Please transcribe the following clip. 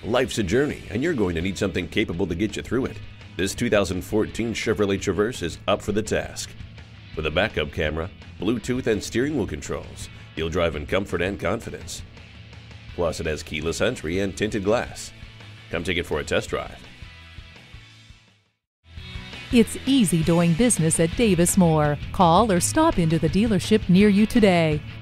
Life's a journey, and you're going to need something capable to get you through it. This 2014 Chevrolet Traverse is up for the task. With a backup camera, Bluetooth and steering wheel controls, you'll drive in comfort and confidence. Plus, it has keyless entry and tinted glass. Come take it for a test drive. It's easy doing business at Davis Moore. Call or stop into the dealership near you today.